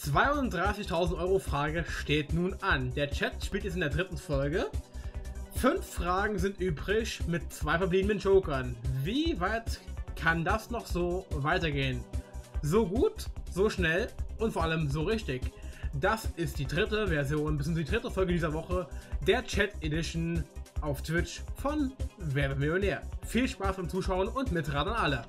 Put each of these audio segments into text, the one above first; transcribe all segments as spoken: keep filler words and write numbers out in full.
zweiunddreißigtausend Euro Frage steht nun an. Der Chat spielt jetzt in der dritten Folge. Fünf Fragen sind übrig mit zwei verbliebenen Jokern. Wie weit kann das noch so weitergehen? So gut, so schnell und vor allem so richtig. Das ist die dritte Version, bzw. die dritte Folge dieser Woche der Chat Edition auf Twitch von Wer wird Millionär. Viel Spaß beim Zuschauen und mitraten alle.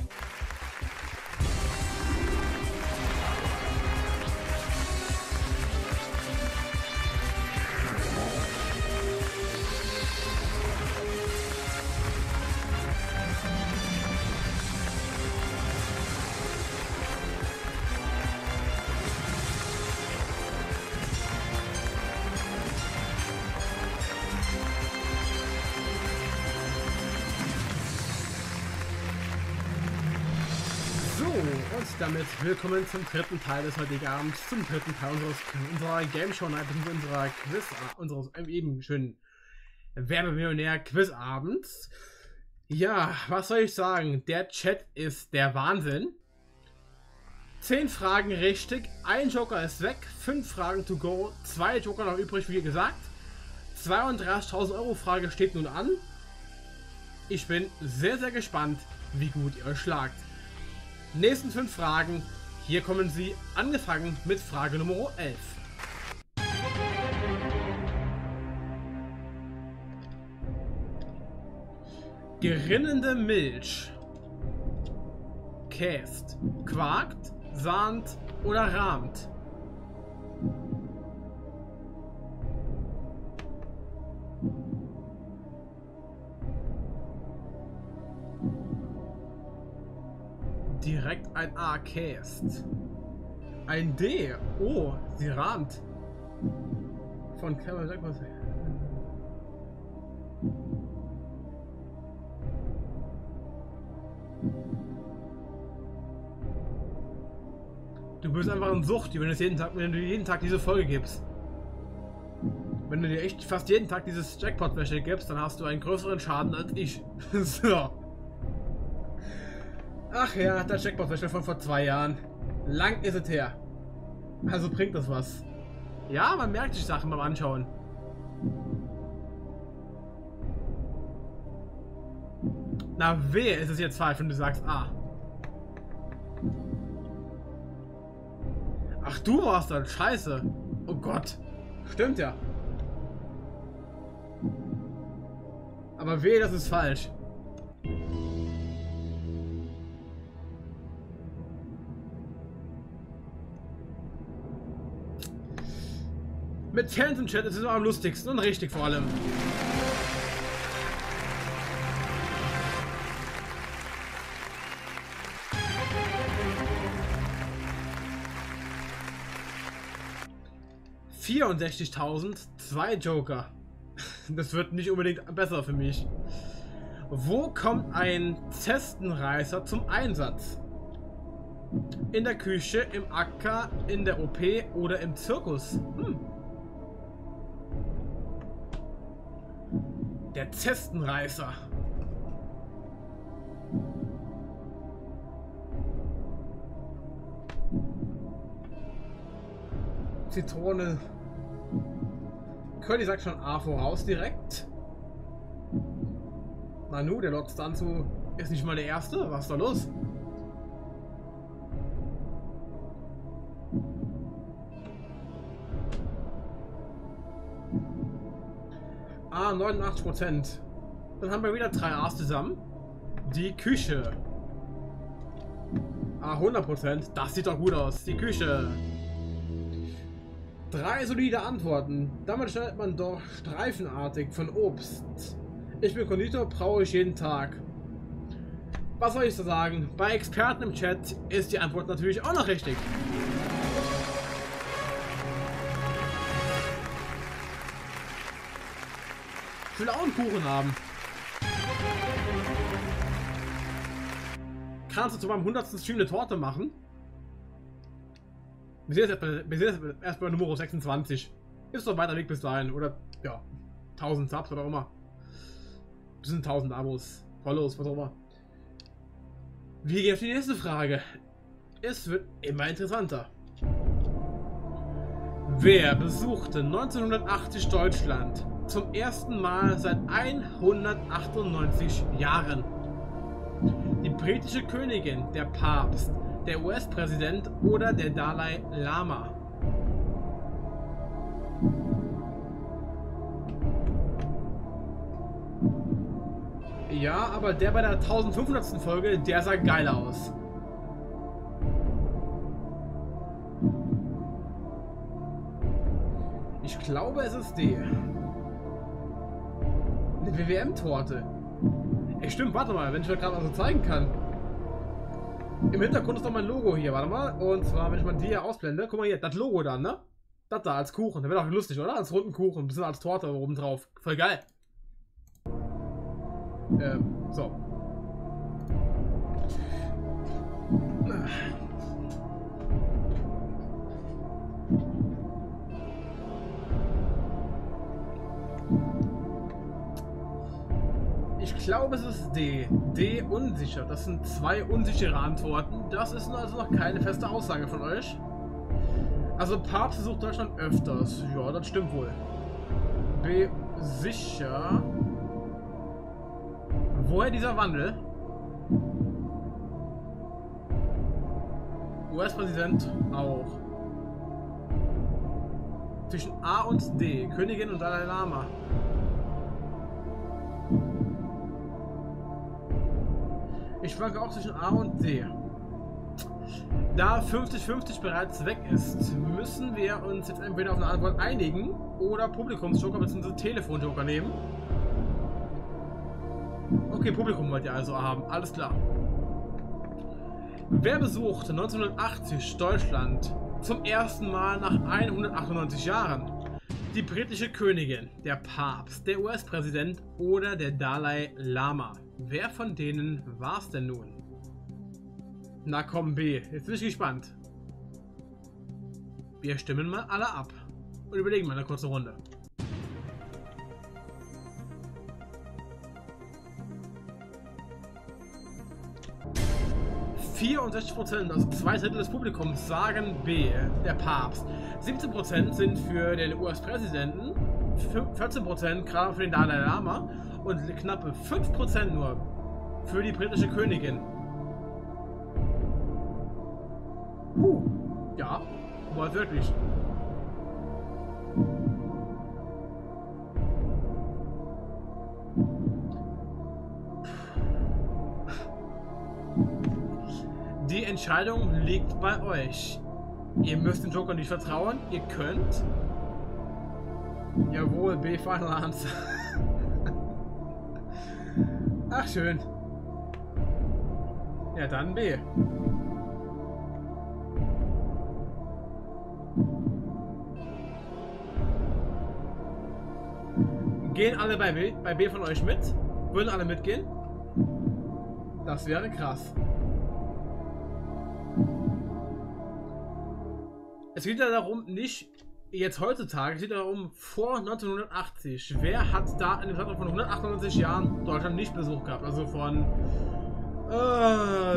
Und damit willkommen zum dritten Teil des heutigen Abends, zum dritten Teil unseres, unserer Game Show Night, unserer Quiz, unseres eben schönen Werbemillionär-Quizabends. Ja, was soll ich sagen? Der Chat ist der Wahnsinn. Zehn Fragen richtig, ein Joker ist weg, fünf Fragen to go, zwei Joker noch übrig, wie gesagt. zweiunddreißigtausend Euro Frage steht nun an. Ich bin sehr, sehr gespannt, wie gut ihr euch schlagt. Nächsten fünf Fragen, hier kommen sie, angefangen mit Frage Nummer elf. Gerinnende Milch käst, quakt, sahnt oder rahmt? Direkt ein A, käst. Ein D, oh, sie rahmt. Von Cameron Jackpot. Du bist einfach ein Sucht, wenn du jeden Tag, wenn du jeden Tag diese Folge gibst. Wenn du dir echt fast jeden Tag dieses Jackpot-Wäsche gibst, dann hast du einen größeren Schaden als ich. So. Ach ja, der Jackpot-Wäsche von vor zwei Jahren. Lang ist es her. Also bringt das was. Ja, man merkt sich Sachen beim Anschauen. Na wehe, ist es jetzt falsch, wenn du sagst A. Ach, du warst dann. Scheiße. Oh Gott. Stimmt ja. Aber wehe, das ist falsch. Mit Fans im Chat ist es am lustigsten und richtig vor allem. vierundsechzigtausend, zwei Joker. Das wird nicht unbedingt besser für mich. Wo kommt ein Zestenreißer zum Einsatz? In der Küche, im Acker, in der O P oder im Zirkus? Hm. Der Zestenreißer. Zitrone. Curly sagt schon A voraus direkt. Manu, der Lord Stanzu ist nicht mal der Erste. Was ist da los? Ah, neunundachtzig Prozent. Dann haben wir wieder drei A's zusammen. Die Küche. Ah, hundert Prozent. Das sieht doch gut aus. Die Küche. Drei solide Antworten. Damit schneidet man doch streifenartig von Obst. Ich bin Konditor, brauche ich jeden Tag. Was soll ich so sagen? Bei Experten im Chat ist die Antwort natürlich auch noch richtig. Ich will auch einen Kuchen haben. Kannst du zu meinem hundertsten Stream eine Torte machen? Wir sehen jetzt erst bei, wir sehen jetzt erst bei Nummer sechsundzwanzig. Ist doch weiter Weg bis dahin. Oder ja, tausend Subs oder auch immer. Das sind tausend Abos, Follows, was auch immer. Wir gehen auf die nächste Frage. Es wird immer interessanter. Wer besuchte neunzehnhundertachtzig Deutschland zum ersten Mal seit hundertachtundneunzig Jahren? Die britische Königin, der Papst, der U S-Präsident oder der Dalai Lama? Ja, aber der bei der eintausendfünfhundertsten Folge, der sah geil aus. Ich glaube, es ist die. Eine W W M-Torte. Ey, stimmt, warte mal, wenn ich mir gerade mal so zeigen kann. Im Hintergrund ist doch mein Logo hier, warte mal. Und zwar, wenn ich mal die hier ausblende, guck mal hier, das Logo dann, ne? Das da als Kuchen. Das wäre doch lustig, oder? Als runden Kuchen, ein bisschen als Torte oben drauf. Voll geil. Ähm, so. Ich glaube, es ist D. D unsicher. Das sind zwei unsichere Antworten. Das ist also noch keine feste Aussage von euch. Also Papst besucht Deutschland öfters. Ja, das stimmt wohl. B sicher. Woher dieser Wandel? U S-Präsident auch. Zwischen A und D. Königin und Dalai Lama. Ich schwanke auch zwischen A und D. Da fünfzig fünfzig bereits weg ist, müssen wir uns jetzt entweder auf eine Antwort einigen oder Publikumsjoker bzw. Telefonjoker nehmen. Okay, Publikum wollt ihr also haben, alles klar. Wer besuchte neunzehnhundertachtzig Deutschland zum ersten Mal nach hundertachtundneunzig Jahren? Die britische Königin, der Papst, der U S-Präsident oder der Dalai Lama? Wer von denen war es denn nun? Na komm, B, jetzt bin ich gespannt. Wir stimmen mal alle ab und überlegen mal eine kurze Runde. vierundsechzig Prozent, also zwei Drittel des Publikums, sagen B, der Papst. siebzehn Prozent sind für den U S-Präsidenten, vierzehn Prozent gerade für den Dalai Lama und knappe fünf Prozent nur für die britische Königin. Puh, ja, wohl wirklich. Die Entscheidung liegt bei euch. Ihr müsst dem Joker nicht vertrauen. Ihr könnt. Jawohl, B, Final Answer. Ach, schön. Ja, dann B. Gehen alle bei B, bei B von euch mit? Würden alle mitgehen? Das wäre krass. Es geht ja darum, nicht jetzt heutzutage, es geht ja darum, vor neunzehnhundertachtzig. Wer hat da in dem Zeitraum von hundertachtundneunzig Jahren Deutschland nicht Besuch gehabt? Also von äh,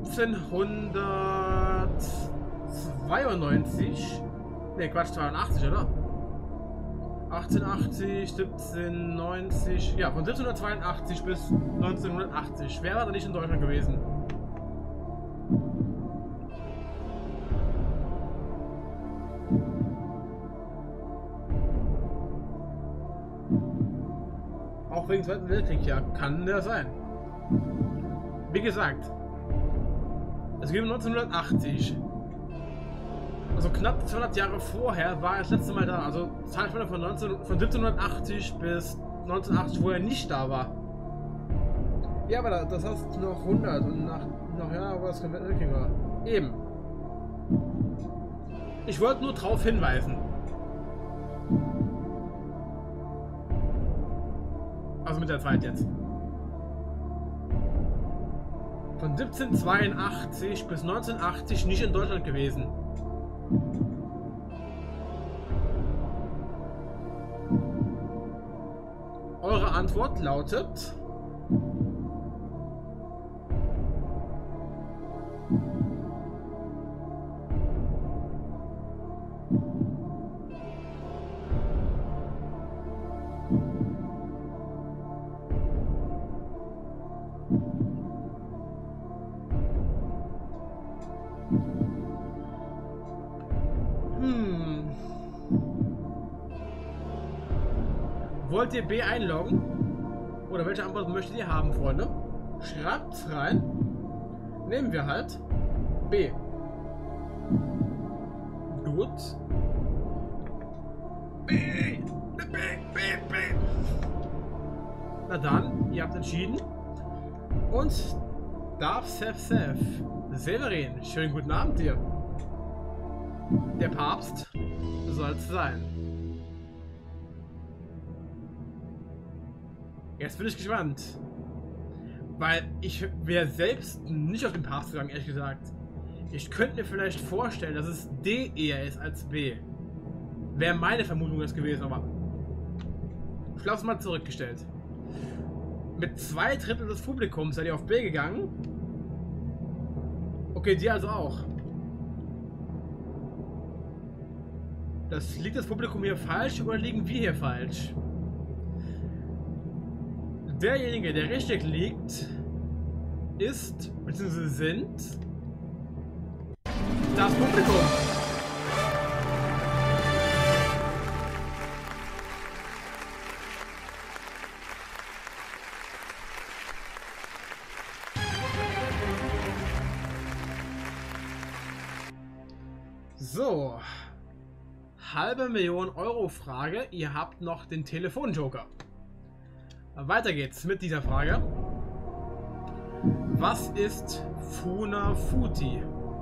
siebzehnhundertzweiundneunzig. Ne, Quatsch, zweiundachtzig, oder? achtzehnhundertachtzig, siebzehnhundertneunzig. Ja, von siebzehnhundertzweiundachtzig bis neunzehnhundertachtzig. Wer war da nicht in Deutschland gewesen? Auch wegen des Zweiten Weltkrieg, ja, kann der sein. Wie gesagt, es geht um neunzehnhundertachtzig. Also knapp zweihundert Jahre vorher war er das letzte Mal da. Also Zeitspanne von, von siebzehnhundertachtzig bis neunzehnhundertachtzig, wo er nicht da war. Ja, aber das heißt noch hundert und nach noch ja, wo das komplett Weltkrieg war. Eben. Ich wollte nur darauf hinweisen. Also mit der Zeit jetzt. Von siebzehnhundertzweiundachtzig bis neunzehnhundertachtzig nicht in Deutschland gewesen. Eure Antwort lautet... Wollt ihr B einloggen? Oder welche Antwort möchtet ihr haben, Freunde? Schreibt's rein. Nehmen wir halt B. Gut. B. B. B. B. Na dann, ihr habt entschieden. Und darf Sef Sef. Severin, schönen guten Abend dir. Der Papst soll es sein. Jetzt bin ich gespannt. Weil ich wäre selbst nicht auf den Papst gegangen, ehrlich gesagt. Ich könnte mir vielleicht vorstellen, dass es D eher ist als B. Wäre meine Vermutung das gewesen, aber ich glaube es mal zurückgestellt. Mit zwei Drittel des Publikums seid ihr auf B gegangen. Okay, die also auch. Das liegt das Publikum hier falsch oder liegen wir hier falsch? Derjenige, der richtig liegt, ist, bzw. sind das Publikum. So. Halbe Million Euro Frage. Ihr habt noch den Telefonjoker. Weiter geht's mit dieser Frage. Was ist Funafuti?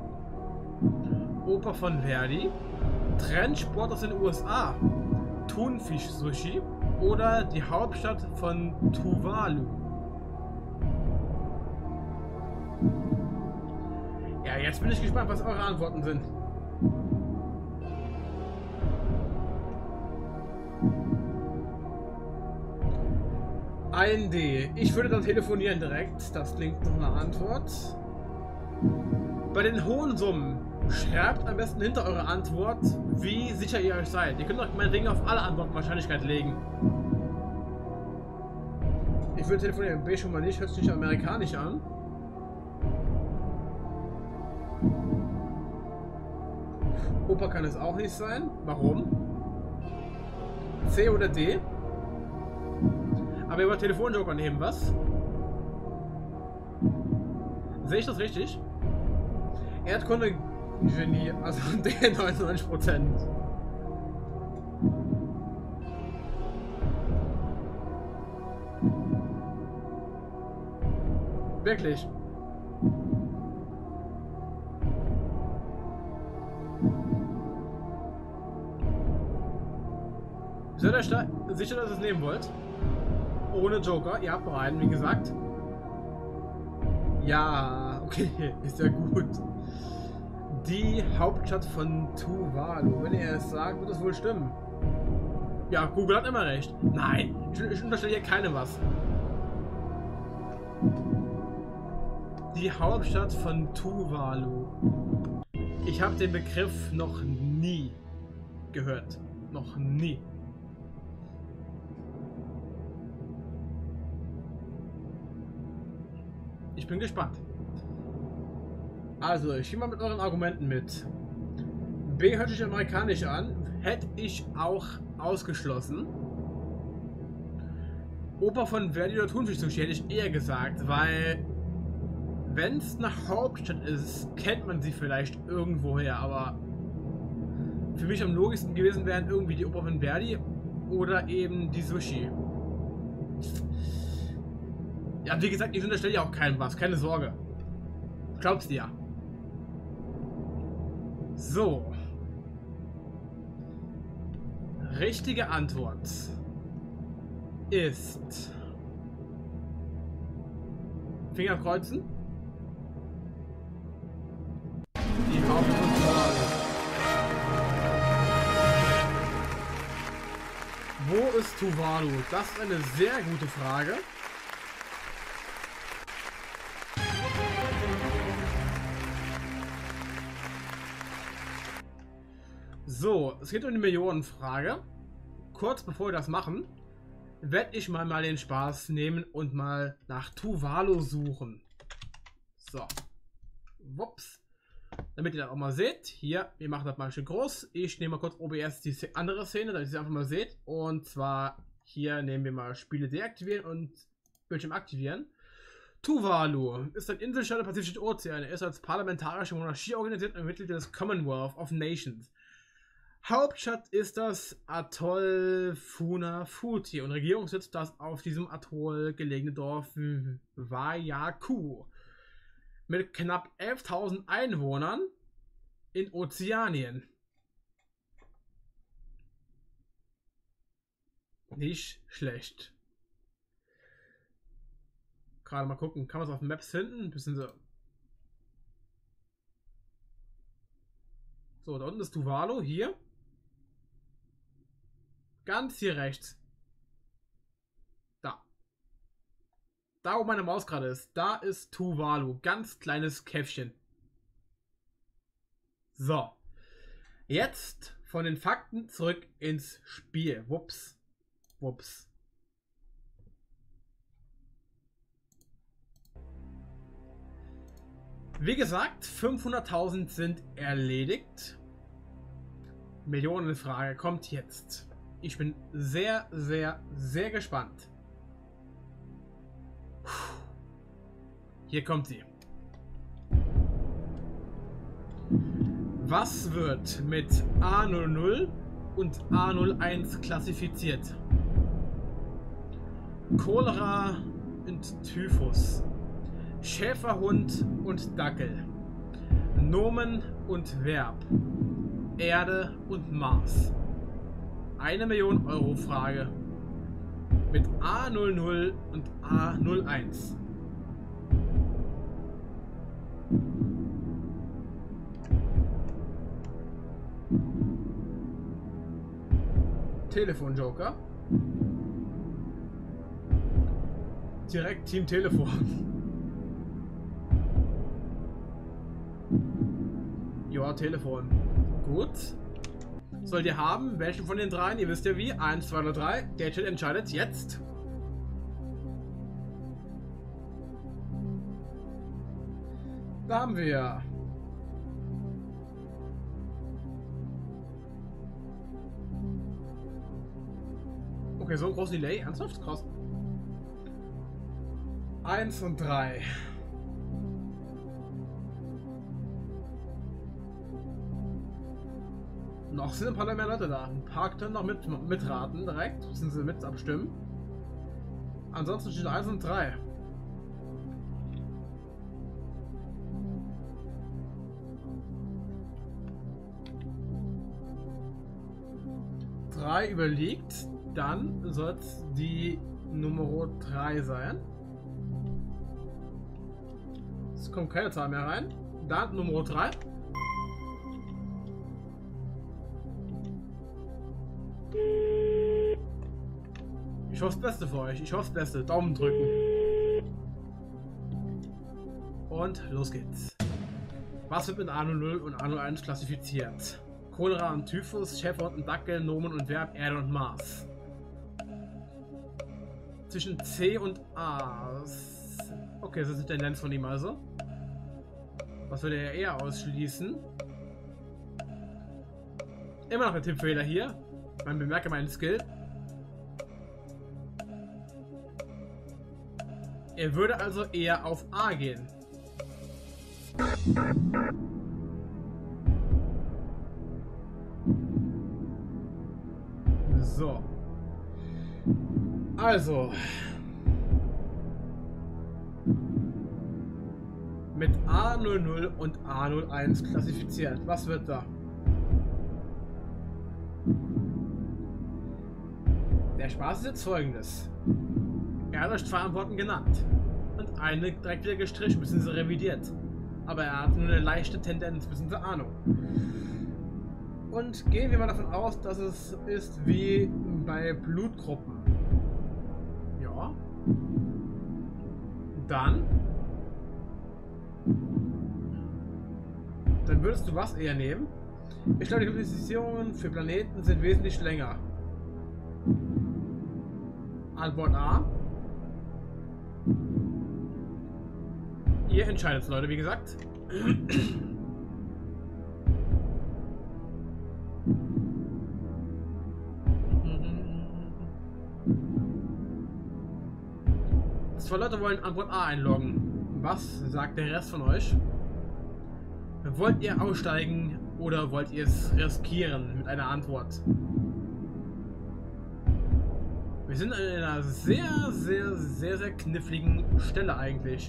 Oper von Verdi, Trendsport aus den U S A, Thunfisch-Sushi oder die Hauptstadt von Tuvalu? Ja, jetzt bin ich gespannt, was eure Antworten sind. Ein D. Ich würde dann telefonieren direkt. Das klingt noch eine Antwort. Bei den hohen Summen schreibt am besten hinter eure Antwort, wie sicher ihr euch seid. Ihr könnt euch meinetwegen auf alle Antworten Wahrscheinlichkeit legen. Ich würde telefonieren. B schon mal nicht. Hört sich nicht amerikanisch an. Opa kann es auch nicht sein. Warum? C oder D? Aber über Telefonjoker nehmen, was? Sehe ich das richtig? Erdkunde-Genie, also der neunundneunzig Prozent. Wirklich? Seid ihr da sicher, dass ihr es nehmen wollt? Ohne Joker, ihr habt noch einen, wie gesagt. Ja, okay, ist ja gut. Die Hauptstadt von Tuvalu. Wenn ihr es sagt, wird es wohl stimmen. Ja, Google hat immer recht. Nein, ich, ich unterstelle hier keinem was. Die Hauptstadt von Tuvalu. Ich habe den Begriff noch nie gehört. Noch nie. Ich bin gespannt. Also, ich gehe mal mit euren Argumenten mit. B hört sich amerikanisch an. Hätte ich auch ausgeschlossen. Oper von Verdi oder Thunfisch-Sushi hätte ich eher gesagt, weil wenn es eine Hauptstadt ist, kennt man sie vielleicht irgendwoher, aber für mich am logischsten gewesen wären irgendwie die Oper von Verdi oder eben die Sushi. Ja, wie gesagt, ich unterstelle ja auch keinem was, keine Sorge. Glaubst du ja. So. Richtige Antwort ist Finger kreuzen. Die Hauptstadt. Wo ist Tuvalu? Das ist eine sehr gute Frage. So, es geht um die Millionenfrage. Kurz bevor wir das machen, werde ich mal, mal den Spaß nehmen und mal nach Tuvalu suchen. So. Wups. Damit ihr das auch mal seht. Hier, wir machen das mal schön groß. Ich nehme mal kurz O B S die andere Szene, damit ihr sie einfach mal seht. Und zwar Hier nehmen wir mal Spiele deaktivieren und Bildschirm aktivieren. Tuvalu ist ein Inselstaat im Pazifischen Ozean. Er ist als parlamentarische Monarchie organisiert und Mitglied des Commonwealth of Nations. Hauptstadt ist das Atoll Funafuti und Regierungssitz das auf diesem Atoll gelegene Dorf Waiaku. Mit knapp elftausend Einwohnern in Ozeanien. Nicht schlecht. Gerade mal gucken, kann man es auf den Maps finden? Ein bisschen so. So, da unten ist Tuvalu, hier. Ganz hier rechts. Da. Da, wo meine Maus gerade ist, da ist Tuvalu. Ganz kleines Käffchen. So. Jetzt von den Fakten zurück ins Spiel. Wups. Wups. Wie gesagt, fünfhunderttausend sind erledigt. Millionenfrage kommt jetzt. Ich bin sehr, sehr, sehr gespannt. Hier kommt sie. Was wird mit A null null und A null eins klassifiziert? Cholera und Typhus. Schäferhund und Dackel. Nomen und Verb. Erde und Mars. Eine Million Euro Frage. Mit A null null und A null eins. Telefonjoker. Direkt Team Telefon. Ja, Telefon. Gut. Sollt ihr haben? Welchen von den dreien? Ihr wisst ja wie. Eins, zwei oder drei. Der Chat entscheidet jetzt. Da haben wir. Okay, so ein großes Delay. Ernsthaft? Krass. Eins und drei. Noch sind ein paar mehr Leute da. Ein paar können noch mit, mitraten direkt. Müssen sie mit abstimmen. Ansonsten steht eins und drei. drei überliegt. Dann soll es die Nummer drei sein. Es kommt keine Zahl mehr rein. Dann Nummer drei. Ich hoffe das Beste für euch. Ich hoffe das Beste. Daumen drücken. Und los geht's. Was wird mit A null null und A null eins klassifiziert? Cholera und Typhus, Schäferhund und Dackel, Nomen und Verb, Erde und Mars. Zwischen C und A. Okay, das ist die Tendenz von ihm also. Was würde er eher ausschließen? Immer noch ein Tippfehler hier. Man bemerke meinen Skill. Er würde also eher auf A gehen. So. Also. Mit A null null und A null eins klassifiziert. Was wird da? Der Spaß ist jetzt folgendes. Er hat euch zwei Antworten genannt und eine direkt wieder gestrichen, bzw. revidiert. Aber er hat nur eine leichte Tendenz, bzw. Ahnung. Und gehen wir mal davon aus, dass es ist wie bei Blutgruppen. Ja. Dann. Dann würdest du was eher nehmen? Ich glaube, die Klassifizierungen für Planeten sind wesentlich länger. Antwort A. Ihr entscheidet es, Leute, wie gesagt. Zwei Leute wollen Antwort A einloggen. Was sagt der Rest von euch? Wollt ihr aussteigen oder wollt ihr es riskieren mit einer Antwort? Wir sind an einer sehr, sehr, sehr, sehr kniffligen Stelle eigentlich.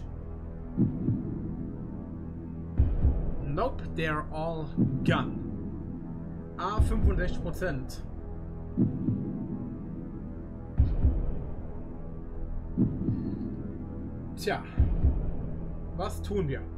Nope, they're all gone. A fünfundsechzig Prozent. Tja, was tun wir?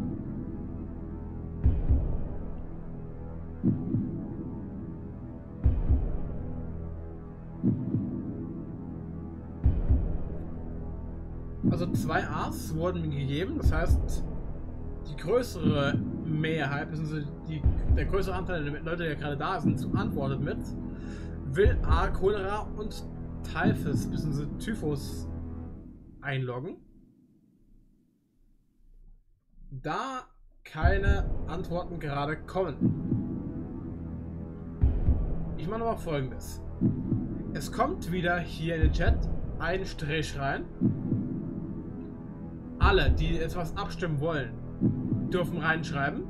Also zwei A's wurden mir gegeben, das heißt, die größere Mehrheit, beziehungsweise die, der größere Anteil der Leute, die gerade da sind, antwortet mit, will A, Cholera und Typhus, beziehungsweise Typhus einloggen. Da keine Antworten gerade kommen. Ich mache nochmal Folgendes. Es kommt wieder hier in den Chat ein Strich rein. Alle, die etwas abstimmen wollen, dürfen reinschreiben.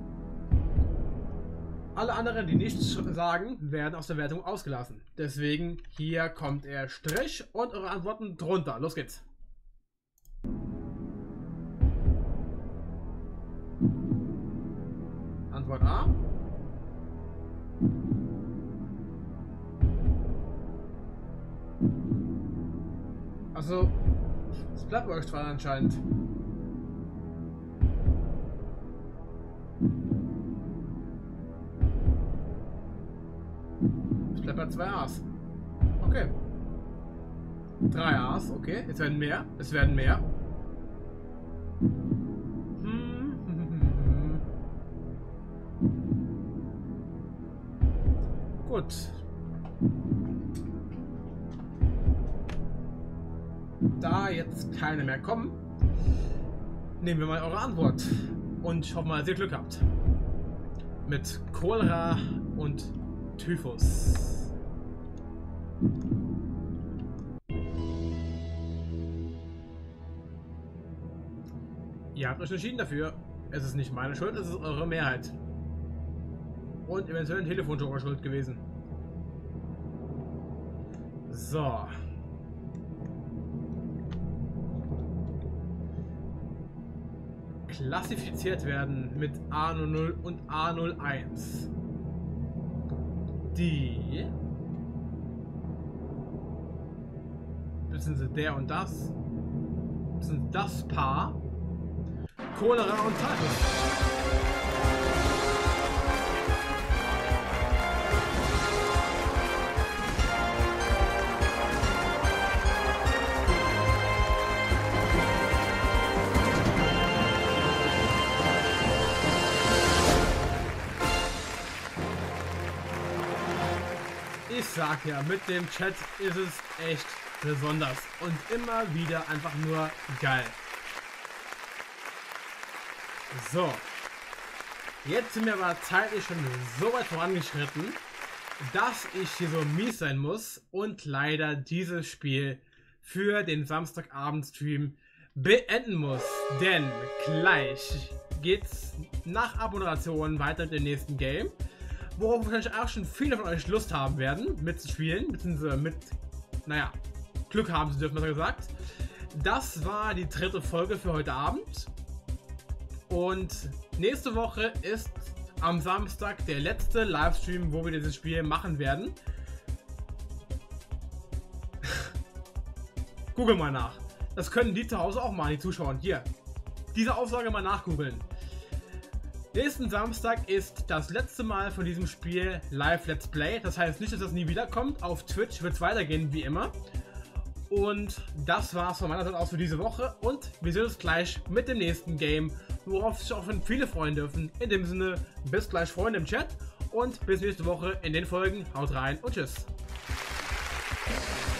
Alle anderen, die nichts sagen, werden aus der Wertung ausgelassen. Deswegen hier kommt der Strich und eure Antworten drunter. Los geht's. Antwort A. Also, es bleibt bei euch dran anscheinend. Es bleibt bei zwei A's. Okay. Drei A's, okay. Es werden mehr. Es werden mehr. Gut. Da jetzt keine mehr kommen, nehmen wir mal eure Antwort. Und ich hoffe mal, dass ihr Glück habt. Mit Cholera und Typhus. Ihr habt euch entschieden dafür. Es ist nicht meine Schuld, es ist eure Mehrheit. Und eventuell ein Telefonjoker schuld gewesen. So. Klassifiziert werden mit A null null und A null eins. Die. Beziehungsweise der und das. Sind das Paar. Cholera und Typhus. Ich sag ja, mit dem Chat ist es echt besonders und immer wieder einfach nur geil. So, jetzt sind wir aber zeitlich schon so weit vorangeschritten, dass ich hier so mies sein muss und leider dieses Spiel für den Samstagabend-Stream beenden muss. Denn gleich geht's nach Abmoderation weiter mit dem nächsten Game, worauf wahrscheinlich auch schon viele von euch Lust haben werden, mitzuspielen, beziehungsweise mit, naja, Glück haben zu dürfen, besser gesagt. Das war die dritte Folge für heute Abend. Und nächste Woche ist am Samstag der letzte Livestream, wo wir dieses Spiel machen werden. Google mal nach. Das können die zu Hause auch mal, die Zuschauer. Hier, diese Aussage mal nachgoogeln. Nächsten Samstag ist das letzte Mal von diesem Spiel Live Let's Play. Das heißt nicht, dass das nie wiederkommt. Auf Twitch wird es weitergehen, wie immer. Und das war's von meiner Seite aus für diese Woche. Und wir sehen uns gleich mit dem nächsten Game, worauf sich auch viele freuen dürfen. In dem Sinne, bis gleich, Freunde im Chat. Und bis nächste Woche in den Folgen. Haut rein und tschüss.